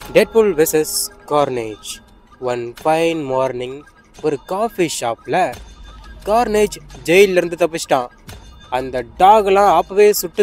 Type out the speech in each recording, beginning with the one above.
Deadpool versus Carnage. One fine morning ஒரு coffee ஷாப்பில் Carnage ஜெயிலிருந்து தப்பிச்சிட்டான். அந்த டாக்லாம் அப்போவே சுட்டு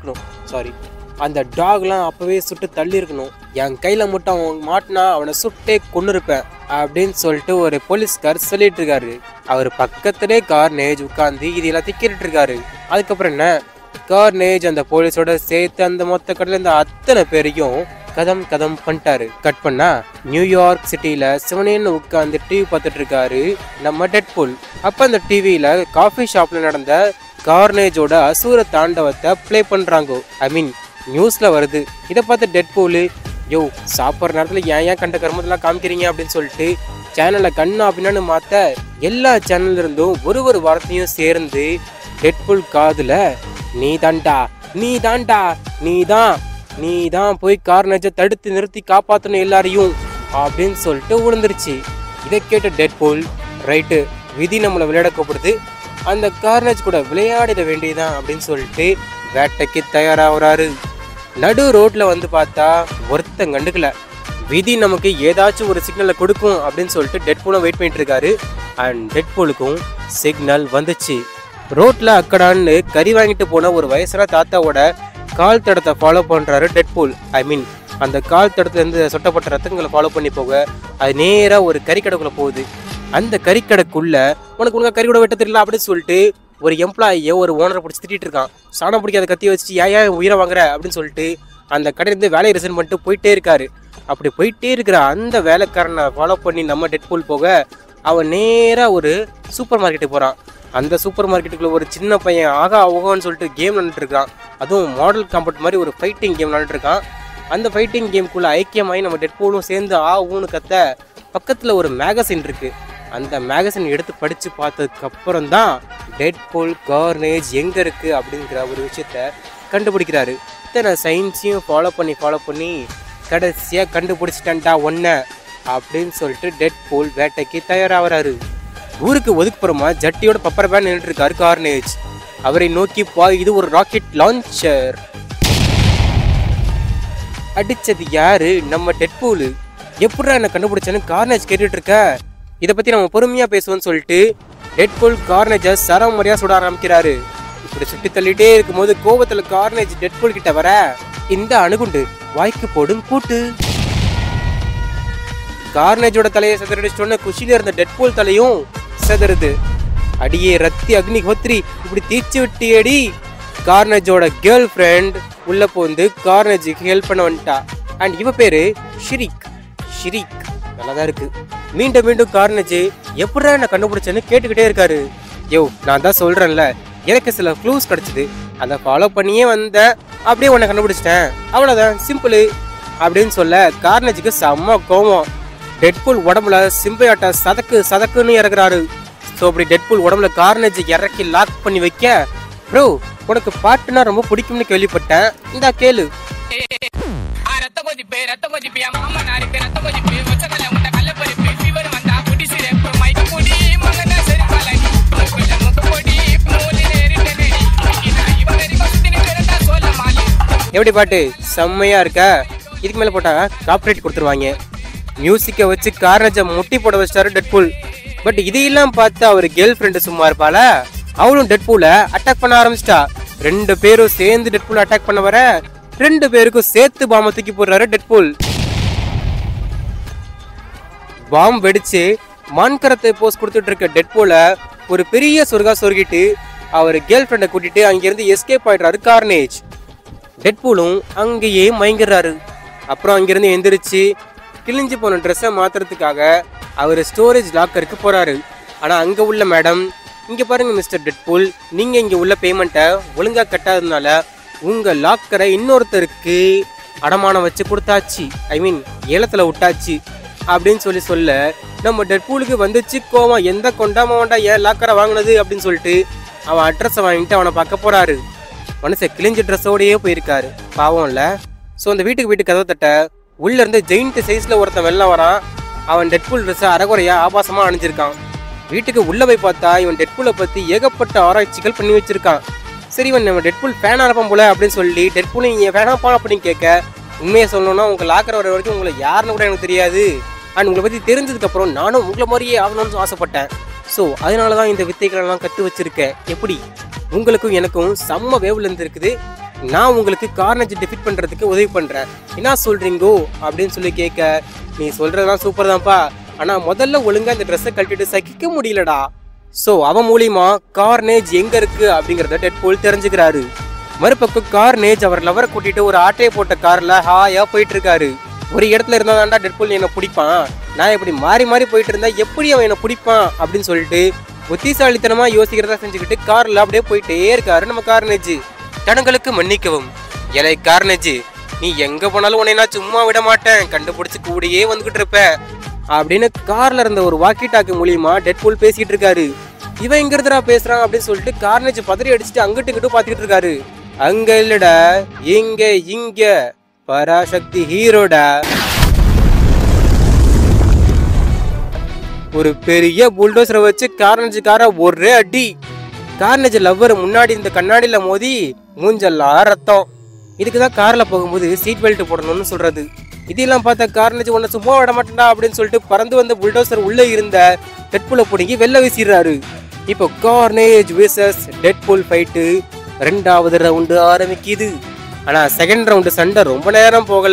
தள்ளியிருக்கணும். என் கையில் மட்டும் அவன் மாட்டினா அவனை சுட்டே கொன்னுருப்பேன் அப்படின்னு சொல்லிட்டு ஒரு போலீஸ்கார் சொல்லிட்டு இருக்காரு. அவர் பக்கத்திலே கார்னேஜ் உட்காந்து இது எல்லாத்தையும் கேட்டுட்டு இருக்காரு. அதுக்கப்புறம் என்ன, கார்னேஜ் அந்த போலீஸோட சேர்த்து அந்த மொத்த கடையில் இந்த அத்தனை பேரையும் கதம் பண்ணிட்டாரு. கட் பண்ணா நியூயார்க் சிட்டியில சிவனேன்னு உட்காந்து டிவி பார்த்துட்டு இருக்காரு நம்ம டெட்பூல். அப்ப அந்த டிவியில காஃபி ஷாப்ல நடந்த கார்னேஜோட அசூர தாண்டவத்தை பிளே பண்றாங்க. ஐ மீன் நியூஸ்ல வருது. இதை பார்த்து டெட்பூல், யோ சாப்பிட்ற நேரத்துல ஏன் கண்ட கர்மத்தெல்லாம் காமிக்கிறீங்க அப்படின்னு சொல்லிட்டு சேனலை கண்ணா அப்படின்னு மாத்த எல்லா சேனல்ல இருந்தும் ஒரு வார்த்தையும் சேர்ந்து டெட்பூல் காதுல நீ தான் போய் கார்னேஜை தடுத்து நிறுத்தி காப்பாற்றணும் எல்லாரையும் அப்படின்னு சொல்லிட்டு விழுந்துருச்சு. இதை கேட்ட டெட்பூல், ரைட்டு விதி நம்மளை விளையாட கூப்பிடுது, அந்த கார்னேஜ் கூட விளையாடிட வேண்டியதான் அப்படின்னு சொல்லிட்டு வேட்டைக்கு தயாராகிறாரு. நடு ரோட்ல வந்து பார்த்தா ஒருத்தன் கண்டுக்கல. விதி நமக்கு ஏதாச்சும் ஒரு சிக்னலை கொடுக்கும் அப்படின்னு சொல்லிட்டு டெட்பூலும் வெயிட் பண்ணிட்டு இருக்காரு. அண்ட் டெட்பூலுக்கும் சிக்னல் வந்துச்சு. ரோட்ல அக்கடான்னு கறி வாங்கிட்டு போன ஒரு வயசான தாத்தாவோட கால் தடத்தை ஃபாலோ பண்றாரு டெட்பூல். ஐ மீன் அந்த கால் தடத்துல இருந்து சொட்டப்பட்ட ரத்தங்களை ஃபாலோ பண்ணி போக அது நேரா ஒரு கறிக்கடைக்குள்ள போகுது. அந்த கறிக்கடைக்குள்ள உனக்கு கறி கூட வெட்ட தெரியல அப்படின்னு சொல்லிட்டு ஒரு எம்ப்ளாயியை ஒரு ஓனரை பிடிச்சி திட்டிட்டு இருக்கான். சாணம் பிடிக்காத கத்தியை வச்சு ஏன் உயிரை வாங்குற அப்படின்னு சொல்லிட்டு அந்த கடையிலேருந்து வேலையை ரிசைன் பண்ணிட்டு போயிட்டே இருக்காரு. அப்படி போயிட்டே இருக்கிற அந்த வேலைக்காரனை ஃபாலோ பண்ணி நம்ம டெட்பூல் போக அவன் நேரா ஒரு சூப்பர் மார்க்கெட்டுக்கு போறான். அந்த சூப்பர் மார்க்கெட்டுக்குள்ள ஒரு சின்ன பையன் ஓகோன்னு சொல்லிட்டு கேம் விளையாண்டுட்டு இருக்கான். அதுவும் மாடல் காம்பட் மாதிரி ஒரு ஃபைட்டிங் கேம் விளையாண்டுட்டு இருக்கான். அந்த ஃபைட்டிங் கேமுக்குள்ள ஐக்கியமாகி நம்ம டெட்பூலும் சேர்ந்து ஊன்னு கத்த பக்கத்துல ஒரு மேகசின் இருக்கு. அந்த மேகசின் எடுத்து படிச்சு பார்த்ததுக்கு அப்புறம் தான் டெட்பூல் கார்னேஜ் எங்க இருக்கு அப்படிங்கிற ஒரு விஷயத்த கண்டுபிடிக்கிறாரு. இத்தனை சயின்ஸையும் ஃபாலோ பண்ணி கடைசியா கண்டுபிடிச்சிட்டான்டா ஒன்ன அப்படின்னு சொல்லிட்டு டெட்பூல் வேட்டைக்கு தயாராகிறாரு. ஊருக்கு ஒதுக்குப்புறமா ஜட்டியோட பப்பர் பேன் நின்றுட்டு இருக்காரு கார்னேஜ். அவரை நோக்கி இது ஒரு ராக்கெட் லான்ச்சர். அடிச்சது யாரு? நம்ம டெட்பூல். எப்படா என்ன கண்டுபிடிச்சான்னு கார்னேஜ் கேட்டுட்டு இருக்க. இதை பத்தி நம்ம பொறுமையா பேசுவோம்னு சொல்லிட்டு டெட்பூல் கார்னேஜை சரமரியா சுட ஆரம்பிக்கிறாரு. இப்படி சுட்டி தள்ளிட்டே இருக்கும்போது கோபத்துல கார்னேஜ் டெட்பூல் கிட்ட வர, இந்த அணுகுண்டு வாய்க்கு போடும் கூட்டு. கார்னேஜோட தலையை செதறடிச்சோன்னு குஷியில இருந்த டெட்பூல் தலையும் செதறுது. அடியே ரத்தி அக்னி ஹோத்ரி, இப்படி தீச்சு விட்டியடி. கார்னேஜோட கேர்ள் ஃப்ரெண்ட் உள்ள போந்து கார்னேஜுக்கு ஹெல்ப் பண்ண வந்துட்டா. அண்ட் இவ பேரு ஷிரிக். நல்லாதான் இருக்கு. மீண்டும் கார்னேஜ் எப்படா என்ன கண்டுபிடிச்சேன்னு கேட்டுக்கிட்டே இருக்காரு. யோ நான் தான் சொல்றேன்ல, எனக்கு சில க்ளூஸ் கிடைச்சது, அதை ஃபாலோ பண்ணியே வந்தேன், அப்படியே உன்னை கண்டுபிடிச்சிட்டேன், அவ்வளவுதான், சிம்பிள் அப்படின்னு சொல்ல கார்னேஜுக்கு செம்ம கோவம். டெட்பூல் உடம்புல சிம்பையாட்ட சதக்குன்னு இறக்குறாரு. ஸோ அப்படி டெட்பூல் உடம்புல கார்னேஜ் இறக்கி லாக் பண்ணி வைக்க, ப்ரோ உனக்கு பாட்டுனா ரொம்ப பிடிக்கும்னு கேள்விப்பட்டேன், இந்தா கேளு. எப்படி பாட்டு செம்மையா இருக்க? இதுக்கு மேல போட்டா காப்பிரைட் கொடுத்துருவாங்க. மியூசிக்கை வச்சு கார்னேஜை முட்டி போட வச்சிட்டாரு டெட்பூல். பட் இதையெல்லாம் பார்த்து அவர் கேர்ள் ஃப்ரெண்டு சும்மா இருப்பாள, அவளும் டெட்பூலை அட்டாக் பண்ண ஆரம்பிச்சிட்டா. 2 பேரும் சேர்ந்து டெட்பூலை அட்டாக் பண்ண வர 2 பேருக்கும் சேர்த்து பாம்பை தூக்கி போடுறாரு டெட்பூல். பாம்பு வெடிச்சு மான்கரத்தை போஸ் கொடுத்துட்டு இருக்க டெட்பூலை ஒரு பெரிய சொருகிட்டு அவர் கேர்ள் ஃப்ரெண்டை கூட்டிட்டு அங்கிருந்து எஸ்கேப் ஆயிடுறாரு கார்னேஜ். டெட்பூலும் அங்கேயே மயங்கிடுறாரு. அப்புறம் அங்கிருந்து எந்திரிச்சு கிழிஞ்சு போன ட்ரெஸ்ஸை மாத்துறதுக்காக அவர் ஸ்டோரேஜ் லாக்கருக்கு போறாரு. ஆனா அங்க உள்ள மேடம், இங்க பாருங்க மிஸ்டர் டெட்பூல், நீங்க இங்க உள்ள பேமெண்ட்டை ஒழுங்கா கட்டாததுனால உங்க லாக்கரை இன்னொருத்தருக்கு அடமானம் வச்சு கொடுத்தாச்சு, ஐ மீன் ஏலத்துல விட்டாச்சு அப்படின்னு சொல்ல நம்ம டெட்பூலுக்கு வந்துச்சு கோவம். எந்த கொண்டாம ஏன் லாக்கரை வாங்கினது அப்படின்னு சொல்லிட்டு அவன் அட்ரஸை வாங்கிட்டு அவனை பார்க்க போறாரு. மனுஷன் கிழிஞ்ச ட்ரெஸ்ஸோடையே போயிருக்காரு, பாவம் இல்ல. ஸோ அந்த வீட்டுக்கு கதவை தட்ட உள்ள இருந்து ஜெயிண்ட் சைஸ்ல ஒருத்தன் வெளில வரான். அவன் டெட்பூல் ட்ரெஸ் அரைகுறையா ஆபாசமா அணிஞ்சிருக்கான். வீட்டுக்கு உள்ள போய் பார்த்தா இவன் டெட்பூலை பத்தி ஏகப்பட்ட ஆராய்ச்சிகள் பண்ணி வச்சிருக்கான். சரி இவன் நம்ம டெட்பூல் ஃபேனா இருப்பான் போல அப்படின்னு சொல்லி டெட்பூல் இங்க ஃபேனாப்பா அப்படின்னு கேட்க உண்மையை சொல்லணும்னா உங்க லாக்கர் வர வரைக்கும் உங்களை யாருன்னு கூட எனக்கு தெரியாது. அண்ட் உங்களை பத்தி தெரிஞ்சதுக்கு அப்புறம் நானும் உங்களை மாதிரியே ஆகணும்னு ஆசைப்பட்டேன். ஸோ அதனாலதான் இந்த வித்தைகளெல்லாம் கற்று வச்சிருக்கேன். எப்படி உங்களுக்கும் எனக்கும் செம்ம வேவ்ல இருக்குது. நான் உங்களுக்கு கார்னேஜ் டிஃபீட் பண்றதுக்கு உதவி பண்றேன், என்ன சொல்றீங்கோ அப்படின்னு சொல்லி கேட்க, நீ சொல்றதெல்லாம் சூப்பர் தான்ப்பா, ஆனா முதல்ல ஒழுங்கா இந்த ட்ரெஸ்ஸை கழட்டிட்டு சகிக்க முடியலடா. ஸோ அவன் மூலியமா கார்னேஜ் எங்க இருக்கு அப்படிங்கறத டெட்பூல் தெரிஞ்சுக்கிறாரு. மறுபக்கம் கார்னேஜ் அவர் லவரை கூட்டிட்டு ஒரு ஆட்டையை போட்ட கார்ல ஹாயா போயிட்டு இருக்காரு. ஒரு இடத்துல இருந்தாதான்டா டெட்பூல் என்ன பிடிப்பான், நான் எப்படி மாறி மாறி போயிட்டு இருந்தா எப்படி அவன் என்ன பிடிப்பான் அப்படின்னு சொல்லிட்டு புத்திசாலித்தனமா யோசிக்கிறதா செஞ்சுக்கிட்டு கார்ல அப்படியே போயிட்டே இருக்காரு நம்ம கார்னேஜ். தடங்களுக்கு மன்னிக்கவும், எலை கார்னேஜ், நீ எங்க போனாலும் உன்னை நான் சும்மா விட மாட்டேன், கண்டுபிடிச்சு கூடயே வந்துகிட்டு இருப்ப அப்படின்னு கார்ல இருந்த ஒரு வாக்கி டாக்கி மூலியமா டெட்பூல் பேசிட்டு இருக்காரு. இவன் எங்க இருந்துடா பேசுறான் அப்படின்னு சொல்லிட்டு கார்னேஜ் பதறி அடிச்சுட்டு அங்கிட்டு இங்கிட்டு பாத்துக்கிட்டு இருக்காரு. அங்க இல்லடா, இங்க பராசக்தி ஹீரோடா. ஒரு பெரிய புல்டோசரை வச்சு கார்னேஜ் கார ஒரே அடி. கார்னேஜ் லவ்வர் முன்னாடி இந்த கண்ணாடியில மோதி மூஞ்செல்லாம் ரத்தம். இதுக்குதான் கார்ல போகும்போது சீட் பெல்ட் போடணும்னு சொல்றது. இதெல்லாம் பார்த்தா கார்னேஜ் உன்னை சும்மா விட மாட்டேன்டா அப்படின்னு சொல்லிட்டு பறந்து வந்த புல்டோசர் உள்ள இருந்த டெட்பூலை பிடிங்கி வெளில வீசிடுறாரு. இப்போ கார்னேஜ் விசஸ் டெட்பூல் ஃபைட்டு 2வது ரவுண்டு ஆரம்பிக்குது. ஆனா செகண்ட் ரவுண்டு சண்டை ரொம்ப நேரம் போகல.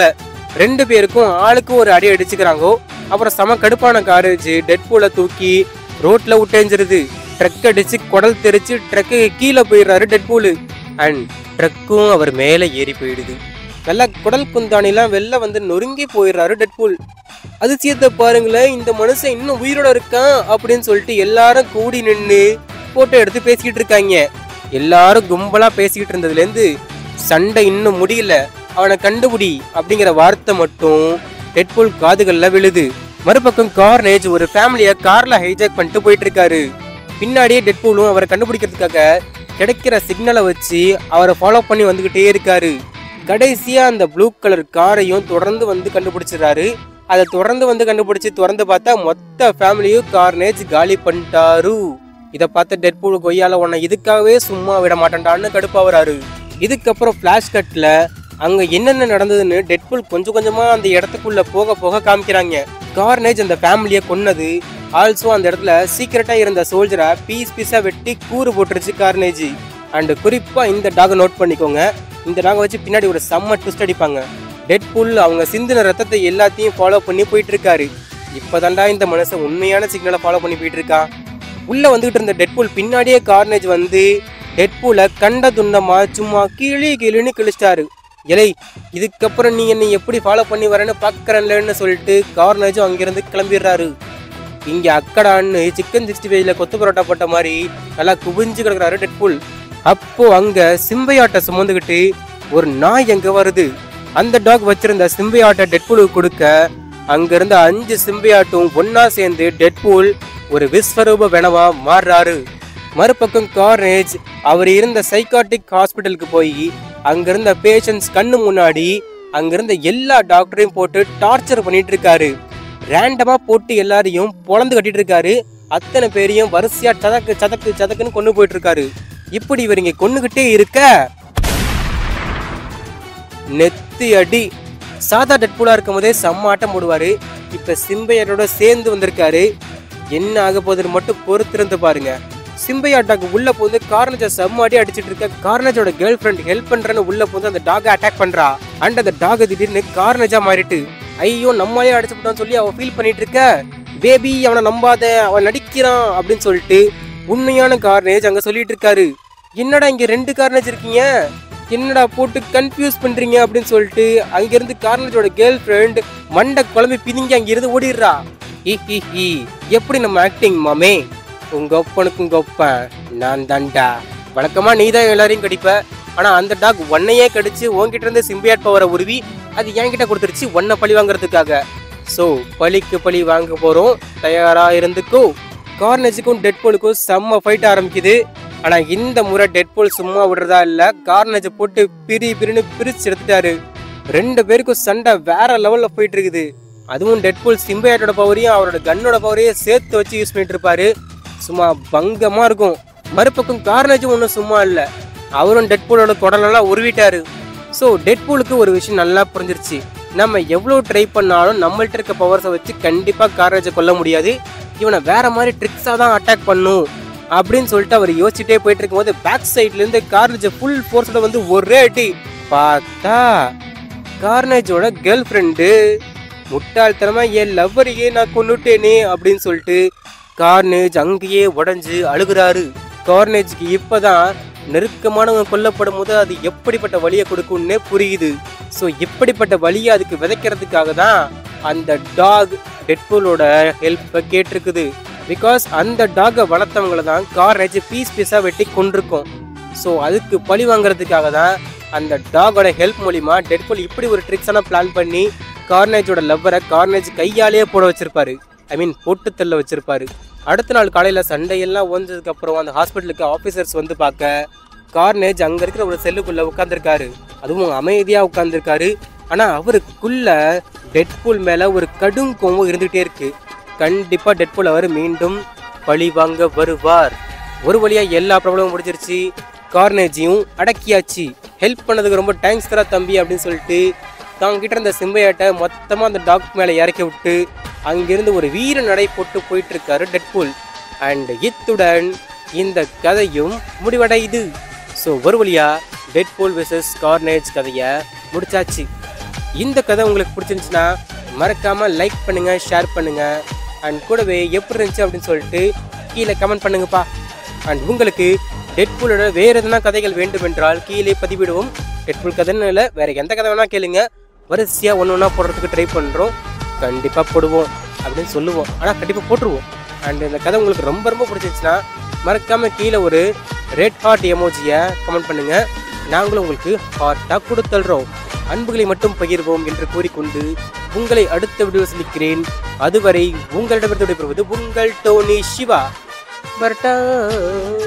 2 பேருக்கும் ஆளுக்கு ஒரு அடி அடிச்சுக்கிறாங்கோ. அப்புறம் சம கடுப்பான காரேஜ் டெட்பூலை தூக்கி ரோட்ல விட்டேஞ்சிருது. ட்ரக் அடிச்சு குடல் தெரிச்சு ட்ரக்கு கீழே போயிடுறாரு டெட்பூல். அண்ட் ட்ரக்கும் அவர் மேல ஏறி போயிடுது. நல்லா குடல் குந்தானிலாம் வெளில வந்து நொறுங்கி போயிடுறாரு டெட்பூல். அதிசயத்தை பாருங்களேன், இந்த மனுஷன் இன்னும் உயிரோட இருக்கான் அப்படின்னு சொல்லிட்டு எல்லாரும் கூடி நின்று போட்டோ எடுத்து பேசிக்கிட்டு இருக்காங்க. எல்லாரும் கும்பலா பேசிக்கிட்டு இருந்ததுல இருந்து சண்டை இன்னும் முடியல, அவனை கண்டுபிடி அப்படிங்கிற வார்த்தை மட்டும் டெட்பூல் காதுகள்ல விழுது. மறுபக்கம் கார்னேஜ் ஒரு ஃபேமிலிய கார்ல ஹைஜாக் பண்ணிட்டு போயிட்டு இருக்காரு. பின்னாடியே டெட்பூலும் அவரை கண்டுபிடிக்கிறதுக்காக கிடைக்கிற சிக்னலை வச்சு அவரை ஃபாலோ பண்ணி வந்துகிட்டே இருக்காரு. கடைசியா அந்த ப்ளூ கலர் காரையும் தொடர்ந்து வந்து கண்டுபிடிச்சிடறாரு. அதை தொடர்ந்து வந்து கண்டுபிடிச்சு திறந்து பார்த்தா மொத்த ஃபேமிலியும் கார்னேஜ் காலி பண்ணிட்டாரு. இதை பார்த்த டெட்பூல் கொய்யால உன்னை இதுக்காகவே சும்மா விட மாட்டேன்டான்னு கடுப்பாவறாரு. இதுக்கப்புறம் பிளாஷ் கட்ல அங்க என்னென்ன நடந்ததுன்னு டெட்பூல் கொஞ்சம் கொஞ்சமா அந்த இடத்துக்குள்ள போக போக காமிக்கிறாங்க. கார்னேஜ் அந்த ஃபேமிலியை கொன்னது, ஆல்சோ அந்த இடத்துல சீக்கிரட்டா இருந்த சோல்ஜரை பீஸா வெட்டி கூறு போட்டுருச்சு கார்னேஜ். அண்ட் குறிப்பா இந்த டாகை நோட் பண்ணிக்கோங்க, இந்த டாகை வச்சு பின்னாடி ஒரு செம்ம ட்விஸ்ட் அடிப்பாங்க. டெட்பூல் அவங்க சிந்தின ரத்தத்தை எல்லாத்தையும் ஃபாலோ பண்ணி போயிட்டு இருக்காரு. இப்பதான்டா இந்த மனுஷன் உண்மையான சிக்னலை ஃபாலோ பண்ணி போயிட்டு இருக்கான். உள்ள வந்துகிட்டு இருந்த டெட்பூல் பின்னாடியே கார்னேஜ் வந்து டெட்பூலை கண்ட துண்டமா சும்மா கீழின்னு கிழிச்சிட்டாரு. எலை, இதுக்கப்புறம் நீ என்னை எப்படி ஃபாலோ பண்ணி வரேன்னு பாக்குறேன்னு சொல்லிட்டு கார்னேஜும் அங்கிருந்து கிளம்பிடுறாரு. இங்க அக்கடான்னு சிக்கன் 65ல கொத்து பரோட்டா போட்ட மாதிரி நல்லா குவிஞ்சு கிடக்குறாரு டெட்பூல். அப்போ அங்க சிம்பையாட்டை சுமந்துக்கிட்டு ஒரு நாய் எங்க வருது. அந்த டாக் வச்சிருந்த சிம்பையாட்டை டெட்பூலுக்கு கொடுக்க அங்க இருந்த 5 சிம்பையாட்டும் ஒன்னா சேர்ந்து டெட்பூல் ஒரு விஸ்வரூப வெனவா மாறுறாரு. மறுபக்கம் கார்னேஜ் அவர் இருந்த சைக்காட்டிக் ஹாஸ்பிட்டலுக்கு போய் அங்கிருந்த பேஷண்ட்ஸ் கண்ணு முன்னாடி அங்கிருந்த எல்லா டாக்டரையும் போட்டு டார்ச்சர் பண்ணிட்டு இருக்காரு. ரேண்டமா போட்டு எல்லாரையும் பொழந்து கட்டிட்டு இருக்காரு. அத்தனை பேரையும் வரிசையா சதக்குன்னு கொண்டு போயிட்டு இருக்காரு. இப்படி இவர் இங்க கொண்டுகிட்டே இருக்க நெத்தி அடி. சாதா டெட்பூலா இருக்கும் போதே செம்ம ஆட்டம் போடுவாரு. இப்ப சிம்பையாட்டோட சேர்ந்து வந்திருக்காரு. என்ன ஆக போகுதுன்னு மட்டும் பொறுத்திருந்து பாருங்க. சிம்பையாட்டாக்கு உள்ள போது கார்னேஜை செம்ம அடி அடிச்சிட்டு இருக்க. கார்னேஜோட கேர்ள் ஃப்ரெண்ட் ஹெல்ப் பண்றேன்னு உள்ள போது அந்த டாகை அட்டாக் பண்றா. அண்ட் அந்த டாக் திடீர்னு கார்னேஜா மாறிட்டு ஐயோ நம்மளே அடிச்சு போட்டான்னு சொல்லி அவன் ஃபீல் பண்ணிட்டு இருக்க. பேபி அவனை நம்பாத, அவன் நடிக்கிறான் அப்படின்னு சொல்லிட்டு உண்மையான கார்னேஜ் அங்க சொல்லிட்டு இருக்காரு. என்னடா இங்க 2 கார்னேஜ் இருக்கீங்க, என்னடா போட்டு கன்ஃபியூஸ் பண்றீங்க அப்படின்னு சொல்லிட்டு அங்கிருந்து கார்னேஜோட கேர்ள் ஃப்ரெண்ட் மண்டை குழம்பி பிதிங்கி அங்கிருந்து ஓடிடுறா. எப்படி நம்ம ஆக்டிங் மாமே, உங்க ஒப்பனுக்கும் ஒப்பன் நான் தான்டா. வழக்கமா நீதான் எல்லாரையும் கடிப்ப, ஆனா அந்த டாக் ஒன்னையே கடிச்சு உன்கிட்ட இருந்து சிம்பியாட் பவரை உருவி அது என்கிட்ட கொடுத்துருச்சு ஒன்ன பழி வாங்குறதுக்காக. சோ பழிக்கு பழி வாங்க போறோம், தயாரா இருந்துக்கோ. கார்னேஜுக்கும் டெட்பூலுக்கும் செம்ம ஃபைட் ஆரம்பிக்குது. ஆனா இந்த முறை டெட்பூல் சும்மா விடுறதா இல்ல, கார்னேஜை போட்டு பிரின்னு பிரிச்சு எடுத்துட்டாரு. 2 பேருக்கும் சண்டை வேற லெவல்ல போயிட்டு இருக்குது. அதுவும் டெட்பூல் சிம்பியாட்டோட பவரையும் அவரோட கன்னோட பவரையும் சேர்த்து வச்சு யூஸ் பண்ணிட்டு இருப்பாரு. சும்மா பங்கமா இருக்கும். மறுபக்கம் கார்னேஜும் ஒன்றும் சும்மா இல்லை, அவரும் டெட்பூலோட குடலெல்லாம் உருவிட்டாரு. ஸோ டெட்பூலுக்கு ஒரு விஷயம் நல்லா புரிஞ்சிருச்சு. நம்ம எவ்வளோ ட்ரை பண்ணாலும் நம்மள்ட்ட இருக்க பவர்ஸை வச்சு கண்டிப்பாக கார்னேஜை கொல்ல முடியாது. இவனை வேற மாதிரி ட்ரிக்ஸாக தான் அட்டாக் பண்ணும் அப்படின்னு சொல்லிட்டு அவர் யோசிச்சுட்டே போயிட்டு இருக்கும்போது பேக் சைட்லேருந்து கார்னேஜை ஃபுல் ஃபோர்ஸோட வந்து ஒரே அடி. பார்த்தா கார்னேஜோட கேர்ள் ஃப்ரெண்டு முட்டாள்தனமா என் லவ்வரையே நான் கொன்னுட்டேனே அப்படின்னு சொல்லிட்டு கார்னேஜ் அங்கேயே உடஞ்சு அழுகுறாரு. கார்னேஜுக்கு இப்பதான் நெருக்கமானவங்க கொல்லப்படும் போது அது எப்படிப்பட்ட வலியை கொடுக்கும்னே புரியுது. ஸோ இப்படிப்பட்ட வலியை அதுக்கு விதைக்கிறதுக்காக தான் அந்த டாக் டெட்பூலோட ஹெல்ப்பை கேட்டிருக்குது. பிகாஸ் அந்த டாகை வளர்த்தவங்களை தான் கார்னேஜ் பீஸாக வெட்டி கொண்டிருக்கும். ஸோ அதுக்கு பழி வாங்குறதுக்காக தான் அந்த டாகோட ஹெல்ப் மூலிமா டெட்பூல் இப்படி ஒரு ட்ரிக்ஸான பிளான் பண்ணி கார்னேஜோட லவ்வரை கார்னேஜ் கையாலேயே போட வச்சிருப்பாரு. போட்டு தள்ள வச்சிருப்பாரு. அடுத்த நாள் காலையில் சண்டையெல்லாம் ஓஞ்சதுக்கு அப்புறம் அந்த ஹாஸ்பிட்டலுக்கு ஆஃபீஸர்ஸ் வந்து பார்க்க கார்னேஜ் அங்கே இருக்கிற ஒரு செல்லுக்குள்ளே உட்காந்துருக்காரு. அதுவும் அமைதியாக உட்காந்துருக்காரு. ஆனால் அவருக்குள்ள டெட்பூல் மேலே ஒரு கடும் கோவம் இருந்துகிட்டே இருக்கு. கண்டிப்பாக டெட்பூல் அவர் மீண்டும் பழி வாங்க வருவார். ஒரு வழியாக எல்லா ப்ராப்ளமும் முடிஞ்சிருச்சு. கார்னேஜையும் அடக்கியாச்சு. ஹெல்ப் பண்ணதுக்கு ரொம்ப தேங்க்ஸ் தரா தம்பி அப்படின்னு சொல்லிட்டு தாங்கிட்ட இருந்த சிம்பையாட்டை மொத்தமாக அந்த டாக் மேலே இறக்கி விட்டு அங்கிருந்து ஒரு வீர நடை போட்டு போயிட்டு இருக்காரு டெட்பூல். அண்ட் இத்துடன் இந்த கதையும் முடிவடையுது. ஸோ ஒரு வழியா டெட்பூல் வெர்சஸ் கார்னேஜ் கதையை முடிச்சாச்சு. இந்த கதை உங்களுக்கு பிடிச்சிருந்துச்சுன்னா மறக்காம லைக் பண்ணுங்க, ஷேர் பண்ணுங்க. அண்ட் கூடவே எப்படி இருந்துச்சு அப்படின்னு சொல்லிட்டு கீழே கமெண்ட் பண்ணுங்கப்பா. அண்ட் உங்களுக்கு டெட்பூலோட வேறு எதனா கதைகள் வேண்டும் என்றால் கீழே பதிவிடுவோம். டெட்பூல் கதைன்னு இல்லை, வேற எந்த கதை வேணா கேளுங்க. வரிசையாக ஒன்று ஒன்றா போடுறதுக்கு ட்ரை பண்ணுறோம். கண்டிப்பாக போடுவோம் அப்படின்னு சொல்லுவோம், ஆனால் கண்டிப்பாக போட்டுருவோம். அண்ட் இந்த கதை உங்களுக்கு ரொம்ப ரொம்ப பிடிச்சிருச்சுன்னா மறக்காமல் கீழே ஒரு ரெட் ஹார்ட் எமோஜியை கமெண்ட் பண்ணுங்கள். நாங்களும் உங்களுக்கு ஹார்ட்டாக கொடுத்துள்றோம். அன்புகளை மட்டும் பகிர்வோம் என்று கூறிக்கொண்டு உங்களை அடுத்த வீடியோ சந்திக்கிறேன். அதுவரை உங்களிடமிருந்து விடைபெறுவது உங்கள் டோனி சிவா. பர்டா.